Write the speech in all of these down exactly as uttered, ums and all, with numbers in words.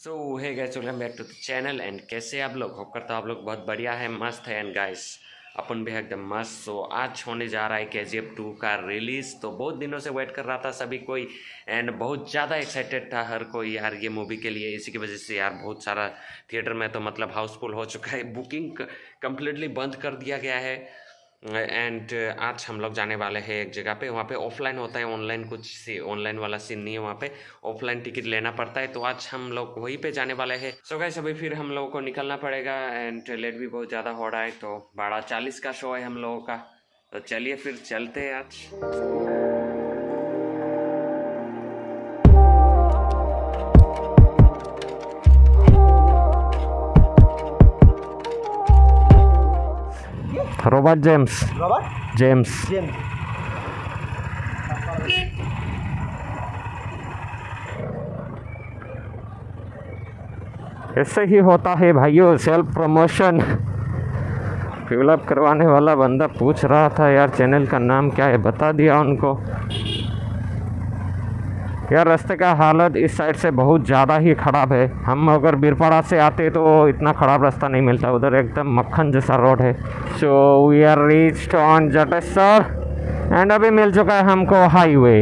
So hi guys, welcome back to the channel. And कैसे आप लोग? होप करता हूँ आप लोग बहुत बढ़िया है, मस्त है। एंड गाइस अपन भी है एकदम मस्त। सो आज होने जा रहा है के जी एफ टू का रिलीज़। तो बहुत दिनों से वेट कर रहा था सभी कोई, एंड बहुत ज़्यादा एक्साइटेड था हर कोई यार ये मूवी के लिए। इसी की वजह से यार बहुत सारा थिएटर में तो मतलब हाउसफुल हो चुका है, बुकिंग कम्प्लीटली बंद कर दिया गया है। एंड आज हम लोग जाने वाले हैं एक जगह पे, वहाँ पे ऑफलाइन होता है, ऑनलाइन कुछ सी ऑनलाइन वाला सीन नहीं है वहाँ पे, ऑफलाइन टिकट लेना पड़ता है। तो आज हम लोग वहीं पे जाने वाले हैं। सो गाइस अभी फिर हम लोगों को निकलना पड़ेगा एंड लेट भी बहुत ज़्यादा हो रहा है। तो बारह चालीस का शो है हम लोगों का, तो चलिए फिर चलते हैं आज। Robert James Robert James James ऐसे ही होता है भाइयों, सेल्फ प्रमोशन। फिलअप करवाने वाला बंदा पूछ रहा था यार चैनल का नाम क्या है, बता दिया उनको। यार रास्ते का हालत इस साइड से बहुत ज़्यादा ही ख़राब है। हम अगर बीरपाड़ा से आते तो इतना ख़राब रास्ता नहीं मिलता, उधर एकदम मक्खन जैसा रोड है। So we are reached on Jateshwar and अभी मिल चुका है हमको हाईवे।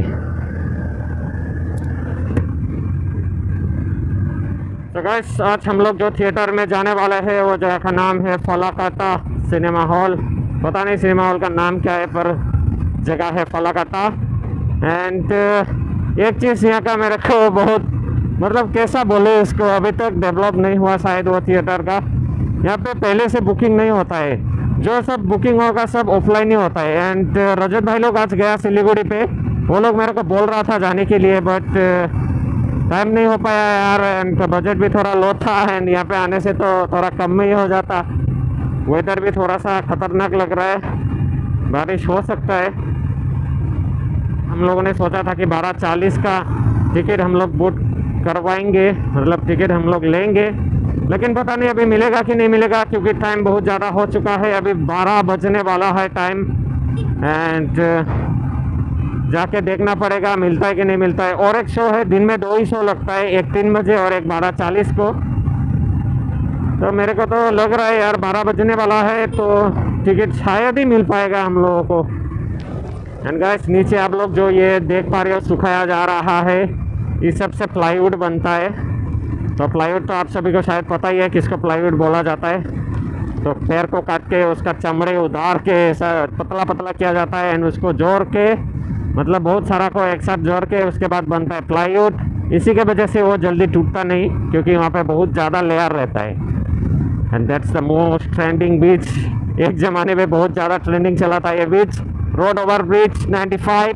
तो गाइस आज हम लोग जो थिएटर में जाने वाले हैं वो जगह का नाम है फलाकाटा सिनेमा हॉल। पता नहीं सिनेमा हॉल का नाम क्या है, पर जगह है फलाकाटा। एंड एक चीज़ यहाँ का मेरे को बहुत मतलब कैसा बोले इसको, अभी तक डेवलप नहीं हुआ शायद वो थिएटर का। यहाँ पे पहले से बुकिंग नहीं होता है, जो सब बुकिंग होगा सब ऑफलाइन ही होता है। एंड रजत भाई लोग आज गया सिलीगुड़ी पे, वो लोग मेरे को बोल रहा था जाने के लिए, बट टाइम नहीं हो पाया यार। एंड बजट भी थोड़ा लो था एंड यहाँ पे आने से तो थोड़ा कम में ही हो जाता। वेदर भी थोड़ा सा खतरनाक लग रहा है, बारिश हो सकता है। हम लोगों ने सोचा था कि बारह चालीस का टिकट हम लोग बुक करवाएंगे, मतलब टिकट हम लोग लेंगे, लेकिन पता नहीं अभी मिलेगा कि नहीं मिलेगा, क्योंकि टाइम बहुत ज़्यादा हो चुका है। अभी बारह बजने वाला है टाइम एंड जाके देखना पड़ेगा मिलता है कि नहीं मिलता है। और एक शो है, दिन में दो ही शो लगता है, एक तीन बजे और एक बारह चालीस को। तो मेरे को तो लग रहा है यार बारह बजने वाला है तो टिकट शायद ही मिल पाएगा हम लोगों को। एंड गाइस नीचे आप लोग जो ये देख पा रहे हो सुखाया जा रहा है, इस सब से प्लाईवुड बनता है। तो प्लाईवुड तो आप सभी को शायद पता ही है किसको प्लाईवुड बोला जाता है। तो पेड़ को काट के उसका चमड़े उतार के ऐसा पतला पतला किया जाता है एंड उसको जोड़ के, मतलब बहुत सारा को एक साथ जोड़ के उसके बाद बनता है प्लाईवुड। इसी के वजह से वो जल्दी टूटता नहीं, क्योंकि वहाँ पे बहुत ज़्यादा लेयर रहता है। And that's the most trending beach. एक ज़माने में बहुत ज़्यादा ट्रेंडिंग चला था ये beach, road over bridge ninety five.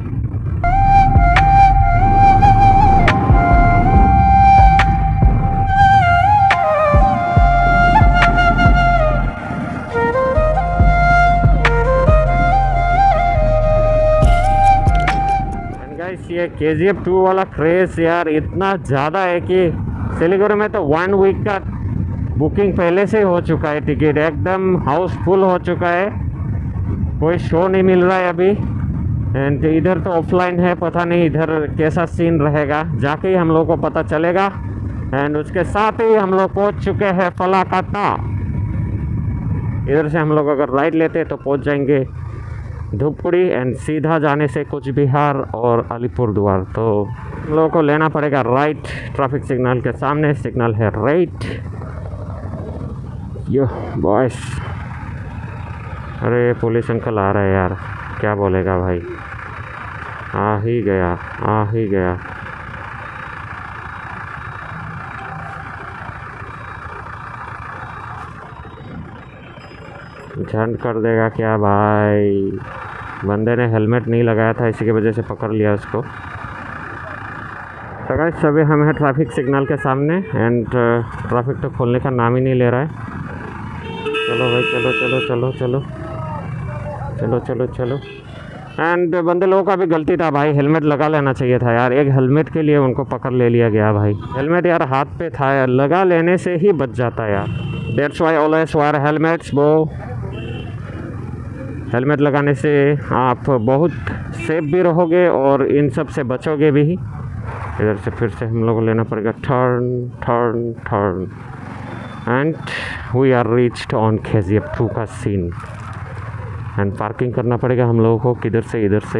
Guys ये के जी एफ टू वाला क्रेज यार इतना ज़्यादा है कि सिलीगुड़ी में तो वन वीक का बुकिंग पहले से हो चुका है, टिकट एकदम हाउसफुल हो चुका है, कोई शो नहीं मिल रहा है अभी। एंड इधर तो ऑफलाइन है, पता नहीं इधर कैसा सीन रहेगा, जाके ही हम लोग को पता चलेगा। एंड उसके साथ ही हम लोग पहुंच चुके हैं फलाकाटा। इधर से हम लोग अगर राइट लेते तो पहुंच जाएंगे धूपगढ़ी एंड सीधा जाने से कुछ बिहार और अलीपुरद्वार। तो हम लोगों को लेना पड़ेगा राइट, ट्रैफिक सिग्नल के सामने सिग्नल है राइट। यो बॉयस, अरे पुलिस अंकल आ रहा है यार, क्या बोलेगा भाई। आ ही गया आ ही गया। झंड कर देगा क्या भाई। बंदे ने हेलमेट नहीं लगाया था, इसी की वजह से पकड़ लिया उसको। तो गाइस सभी हम हैं ट्रैफिक सिग्नल के सामने एंड ट्रैफिक तो खोलने का नाम ही नहीं ले रहा है। चलो भाई चलो चलो चलो चलो चलो चलो चलो। एंड बंदे लोगों का भी गलती था भाई, हेलमेट लगा लेना चाहिए था यार। एक हेलमेट के लिए उनको पकड़ ले लिया गया भाई। हेलमेट यार हाथ पे था यार, लगा लेने से ही बच जाता यार। That's why always wear helmets bro. Helmet लगाने से आप बहुत सेफ भी रहोगे और इन सब से बचोगे भी। इधर से फिर से हम लोग को लेना पड़ेगा turn turn turn and we are reached on K G F two का सीन। एंड पार्किंग करना पड़ेगा हम लोगों को किधर से इधर से।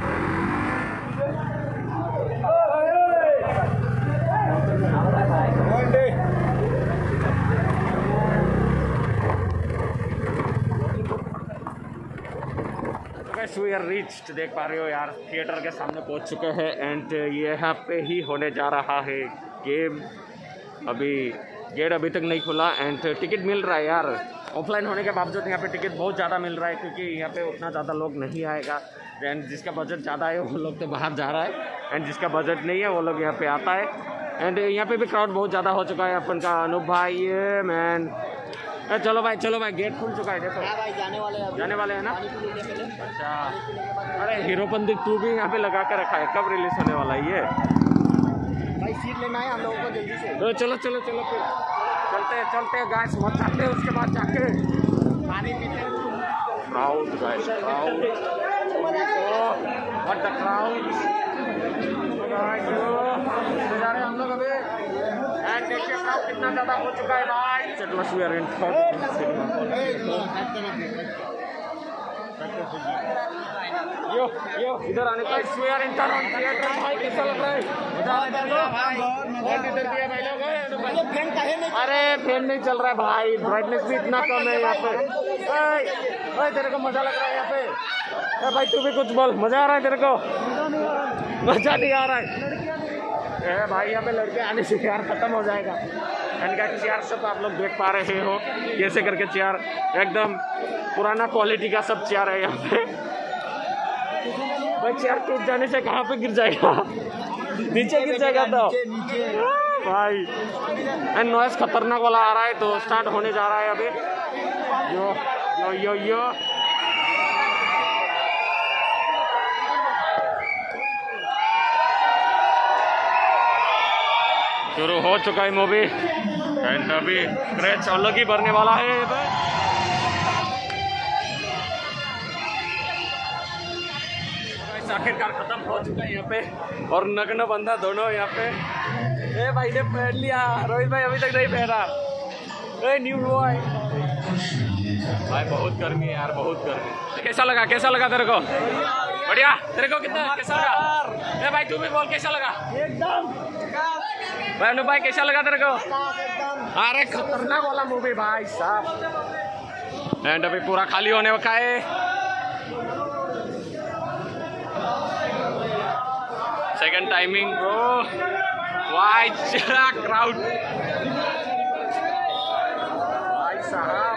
वी आर रीच्ड, देख पा रहे हो यार, थिएटर के सामने पहुंच चुके हैं एंड ये यहाँ पे ही होने जा रहा है गेम। अभी गेट अभी तक नहीं खुला एंड टिकट मिल रहा है यार। ऑफलाइन होने के बावजूद यहाँ पे टिकट बहुत ज़्यादा मिल रहा है क्योंकि यहाँ पे उतना ज़्यादा लोग नहीं आएगा। एंड जिसका बजट ज़्यादा है वो लोग तो बाहर जा रहा है एंड जिसका बजट नहीं है वो लोग यहाँ पे आता है। एंड यहाँ पे भी क्राउड बहुत ज़्यादा हो चुका है। अपन का अनूप भाई ये मैन, चलो भाई चलो भाई, गेट खुल चुका है देखो। भाई जाने वाले हैं, जाने वाले हैं ना। अच्छा, अरे हीरोपंती टू भी यहाँ पे लगा के रखा है, कब रिलीज होने वाला है ये? भाई सीट लेना है हम लोगों को जल्दी से। तो चलो चलो चलो फिर चलते हैं चलते हैं गाइस, मत चलते हैं उसके बाद जाके पानी पीते हैं। Crowd guys, crowd what the crowd जा रहे हम लोग अभी। एंड देखिए क्राउड कितना ज़्यादा हो चुका है भाई। चलो वी आर इन यो यो इधर आने का वी आर इन थिएटर। भाई कैसा लग रहा है? अरे फैन नहीं चल रहा है भाई, ब्राइटनेस भी इतना कम है यहाँ पे। भाई तेरे को मजा लग रहा है यहाँ पे? भाई तू भी कुछ बोल, मजा आ रहा है तेरे को? मजा नहीं आ रहा है ए भाई, यहाँ पे लड़के आने से यार खत्म हो जाएगा। इनका चेयर सब आप लोग देख पा रहे हो कैसे करके चेयर, एकदम पुराना क्वालिटी का सब चेयर है यहाँ पे। भाई चेयर टूट जाने से कहाँ पे गिर जाएगा? नीचे गिर जाएगा तो भाई। एंड नॉइस खतरनाक वाला आ रहा है तो स्टार्ट होने जा रहा है अभी। यो यो यो यो शुरू हो चुका है मूवी एंड अभी क्रैच अलग ही भरने वाला है। आखिरकार खत्म हो चुका है यहाँ पे और नग्न बंदा दोनों यहाँ पे। ए भाई ने पहन लिया, रोहित भाई अभी तक नहीं पहना। ए न्यू बॉय भाई, बहुत गर्मी है यार, बहुत गर्मी। कैसा लगा कैसा लगा तेरे को? बढ़िया। तेरे को कितना कैसा लगा? ए भाई तू भी बोल कैसा लगा? एकदम भाई अनु भाई कैसा लगा तेरे को? अरे खतरनाक वाला मूवी भाई साहब। एंड अभी पूरा खाली होने का है। Second timing bro, why crowd भाई साहब।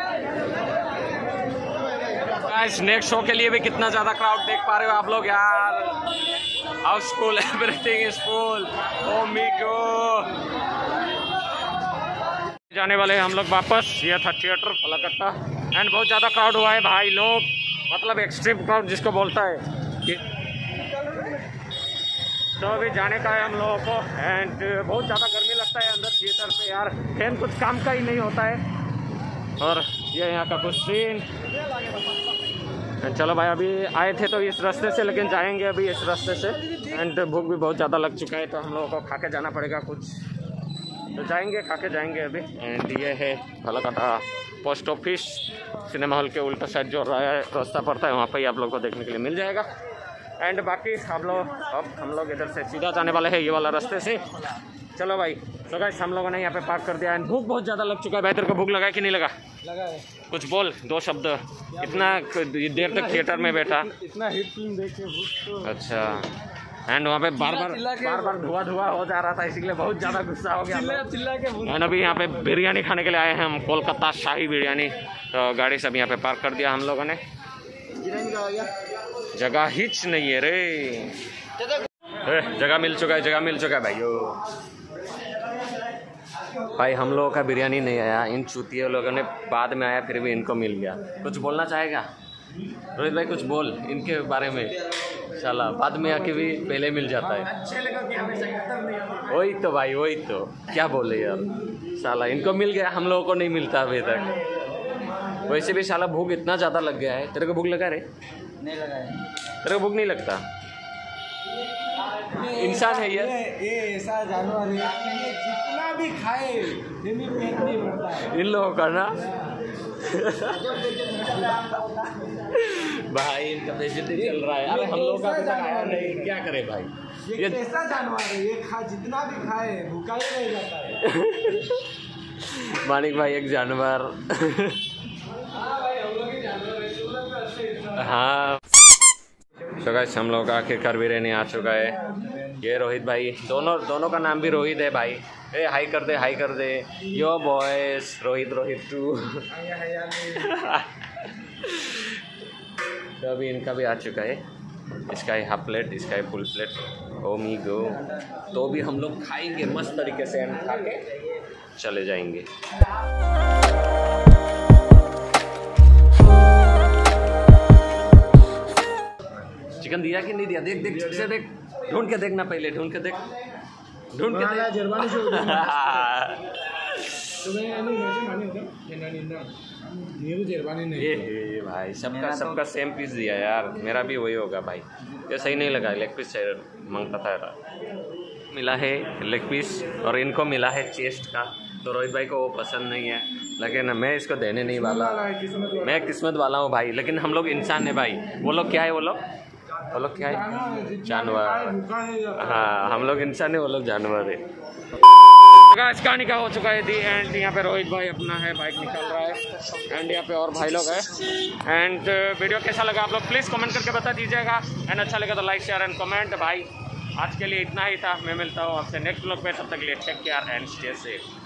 गाइस नेक्स्ट शो के लिए भी कितना ज्यादा क्राउड देख पा रहे हो आप लोग यार। Housefull, everything is full. Oh my god, जाने वाले हैं हम लोग वापस। ये था थिएटर फलाकट्टा एंड बहुत ज़्यादा क्राउड हुआ है भाई लोग, मतलब एक्सट्रीम क्राउड जिसको बोलता है। तो अभी जाने का है हम लोगों को एंड बहुत ज़्यादा गर्मी लगता है अंदर थिएटर पे यार, फैन कुछ काम का ही नहीं होता है। और ये यहाँ का कुछ सीन। चलो भाई अभी आए थे तो इस रास्ते से, लेकिन जाएंगे अभी इस रास्ते से। एंड भूख भी बहुत ज़्यादा लग चुका है तो हम लोगों को खा के जाना पड़ेगा कुछ, तो जाएंगे खा के जाएंगे अभी। एंड ये है Phalakatta post office, cinema hall के उल्टा साइड जो रास्ता पड़ता है वहाँ पर ही आप लोग को देखने के लिए मिल जाएगा। एंड बाकी हम लोग अब हम लोग इधर से सीधा जाने वाले हैं ये वाला रास्ते से। चलो भाई, तो गाइस हम लोगों ने यहाँ पे पार्क कर दिया। एंड भूख बहुत ज़्यादा लग चुका है भाई। तेरे को भूख लगा कि नहीं लगा? लगा है। कुछ बोल, दो शब्द। इतना देर तक थिएटर में बैठा, इतना हिट फिल्म देख के भूख तो। अच्छा। एंड वहाँ पे बार बार बार बार धुआं धुआं हो जा रहा था, इसीलिए बहुत ज़्यादा गुस्सा हो गया। चिल्ला चिल्ला के भूख। एंड अभी यहाँ पे बिरयानी खाने के लिए आए हैं हम, कोलकाता शाही बिरयानी। तो गाड़ी सब यहाँ पे पार्क कर दिया हम लोगों ने। जगह हिच नहीं है रे, जगह मिल चुका है, जगह मिल चुका है भाइयों। भाई हम लोगों का बिरयानी नहीं आया, इन चूतियों लोगों ने बाद में आया, फिर भी इनको मिल गया। कुछ बोलना चाहेगा रोहित भाई? कुछ बोल इनके बारे में। साला बाद में आके भी पहले मिल जाता है। वही तो भाई, वही तो क्या बोले यार। साला इनको मिल गया, हम लोगों को नहीं मिलता अभी तक। वैसे भी साला भूख इतना ज़्यादा लग गया है। तेरे को भूख लगा रे? नहीं लगा है। तेरे को भूख नहीं लगता? इंसान है ये ये ऐसा जानवर है ये जितना भी खाए ये भी पेट नहीं भरता है। इन लोगों का ना भाई इनका बेइज्जती चल रहा है। अरे हम लोग का तो आया नहीं, क्या करे भाई। ये ये कैसा जानवर है, ये खा जितना भी खाए भूखा ही रह जाता है। मानिक भाई एक जानवर हाँ भाई हम लोग ही जानवर है, सूरत में अच्छे इंसान। हाँ तो गाइस हम लोग आखिरकार बिरयानी आ चुका है। ये रोहित भाई, दोनों दोनों का नाम भी रोहित है भाई। ए हाई कर दे, हाई कर दे। Yo boys, Rohit Rohit too. तो अभी इनका भी आ चुका है। इसका है हाफ प्लेट, इसका है फुल प्लेट। ओ मी गो। तो भी हम लोग खाएंगे मस्त तरीके से, एंड खा के चले जाएंगे। चिकन दिया कि नहीं दिया, देख देख ठीक से देख, ढूंढ के देखना, पहले ढूंढ के देख, ढूंढ के देख। जर्मनी से तुम्हें नहीं वैसे माने होगा ये ना निंदा ये जर्मनी नहीं। ये ये भाई सबका सबका सेम पीस दिया यार, मेरा भी वही होगा भाई। ये सही नहीं लगा, लेग पीस मांगता था यार। मिला है लेग पीस और इनको मिला है चेस्ट का। तो रोहित भाई को वो पसंद नहीं है, लेकिन मैं इसको देने नहीं वाला। मैं किस्मत वाला हूँ भाई, लेकिन हम लोग इंसान है भाई। वो लोग क्या है, वो लोग वो लोग क्या है, जानवर। हाँ हम लोग इंसान है, वो लोग जानवर है। गाइस कहानी का हो चुका है दी एंड। यहाँ पे रोहित भाई अपना है, बाइक निकल रहा है एंड यहाँ पे और भाई लोग हैं। एंड वीडियो कैसा लगा आप लोग प्लीज़ कमेंट करके बता दीजिएगा। एंड अच्छा लगा तो लाइक शेयर एंड कमेंट। भाई आज के लिए इतना ही था, मैं मिलता हूँ आपसे नेक्स्ट ब्लॉग पे। तब तक के लिए take care and stay safe.